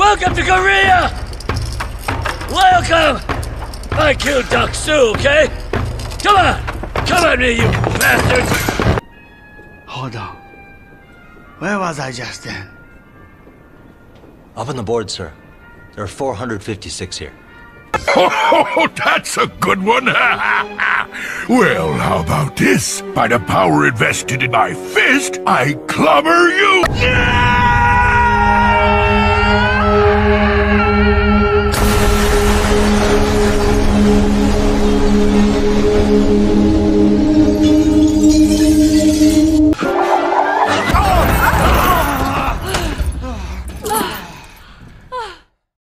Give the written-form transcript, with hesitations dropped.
Welcome to Korea! Welcome! I killed Deok-su, okay? Come on! Come at me, you bastards! Hold on. Where was I just then? Up on the board, sir. There are 456 here. Oh, that's a good one. Well, how about this? By the power invested in my fist, I clobber you! Yeah!